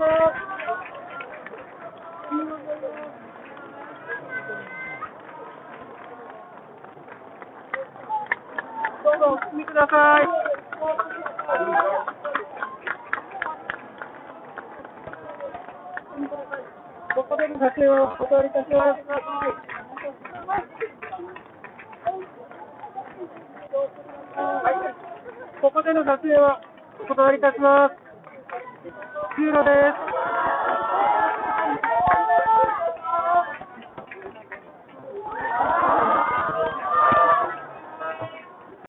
どうぞお進みください。ここでの撮影をお断りいたします。ここでの撮影はお断りいたします。通路です。